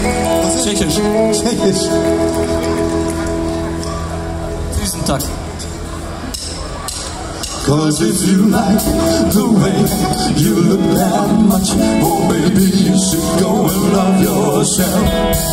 Tschechisch. Tschechisch. Diesen Tag. Cause if you like the way you look that much, oh baby, you should go and love yourself.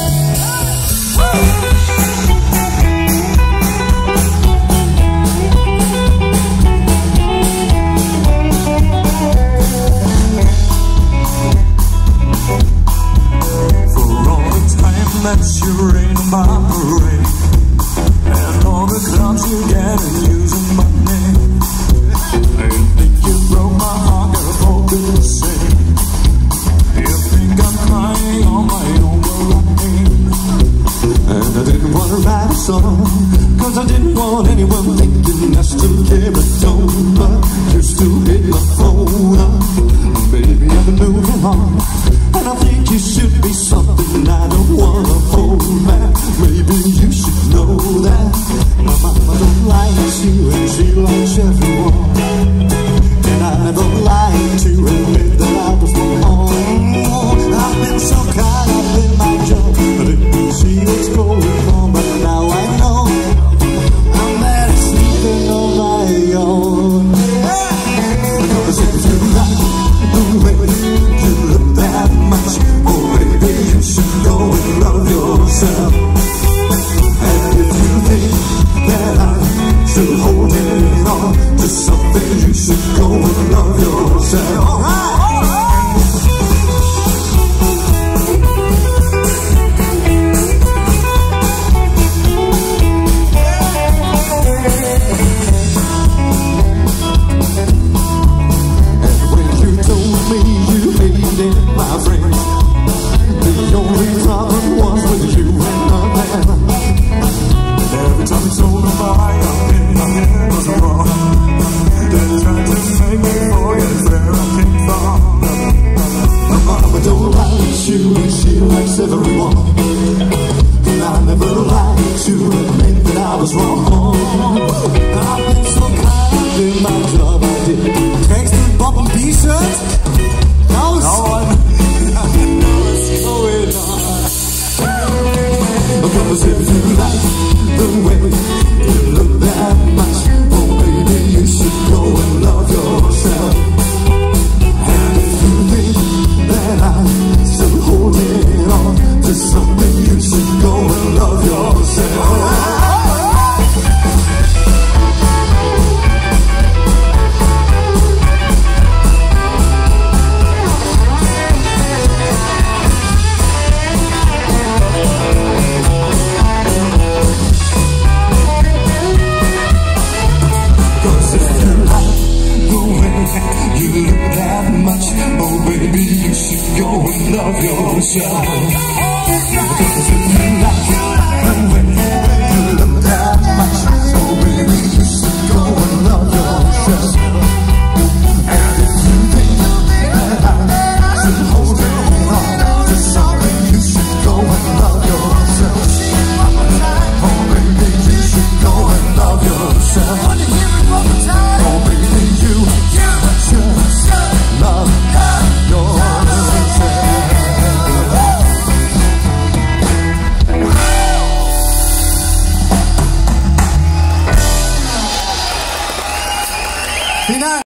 For all the time that you're in my parade, and all the clowns you get and using my name, I think you broke my heart, gotta focus sake. You think I'm crying on my own, well I ain't. And I didn't want to write a song, cause I didn't want anyone thinking I still care, but don't. But you still hit my phone up. Baby, I've been moving on, and I think you should be something I don't wanna hold back. Maybe you should know that my mama don't like you and she likes everyone. And I never lied to admit that I was wrong. I've been so caught up in my job, I didn't see what's going on, but now I know I'm better sleeping on my own. Because if you like the way you look that much, oh baby, you should go and love yourself. And if you think that I'm still holding on to something, you should go and love yourself. Everyone, and I never lied to admit that I was wrong. I've been so caught up in my job, I did text and pop and t-shirts. Now I know what's going on. Because if you like the way you look that much, oh baby, you should go and love yourself. And if you think that I'm still holding on to something, you should go and love yourself. Cause if you like the way you look that much, oh baby, you should go and love yourself.